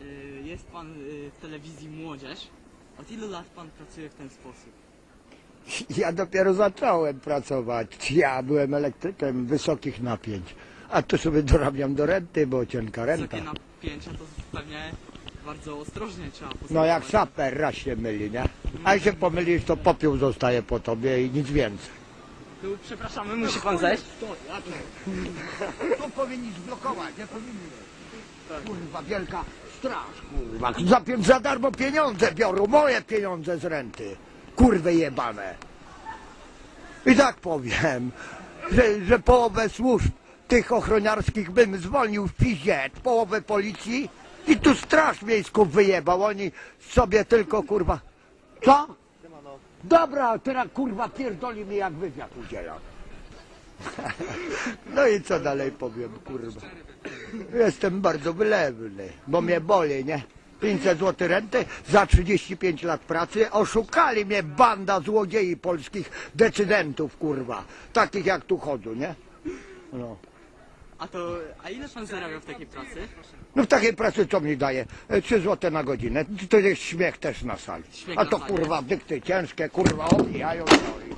Jest pan w telewizji Młodzież. Od ilu lat pan pracuje w ten sposób? Ja dopiero zacząłem pracować. Ja byłem elektrykiem wysokich napięć. A tu sobie dorabiam do renty, bo cienka renta. Wysokie napięcia to pewnie bardzo ostrożnie trzeba postępować. No jak saper raz się myli, nie? A jak się pomylisz, to popiół zostaje po tobie i nic więcej. Tu przepraszamy, musi pan zejść. To powinni zblokować, nie powinni. Tak. Kurwa, wielka straż, kurwa. Za darmo pieniądze biorą, moje pieniądze z renty. Kurwy jebane. I tak powiem, że połowę służb tych ochroniarskich bym zwolnił w piździe, połowę policji i tu straż miejską wyjebał. Oni sobie tylko, kurwa... Co? Dobra, teraz kurwa pierdoli mi jak wywiad udziela. No i co dalej powiem, kurwa. Jestem bardzo wylewny, bo mnie boli, nie? 500 zł renty za 35 lat pracy. Oszukali mnie banda złodziei polskich decydentów, kurwa. Takich jak tu chodzą, nie? No. A ile pan zarabia w takiej pracy? No w takiej pracy co mi daje? 3 zł na godzinę. To jest śmiech też na sali. Śmiech A na to sali. kurwa dykty ciężkie, kurwa obijają.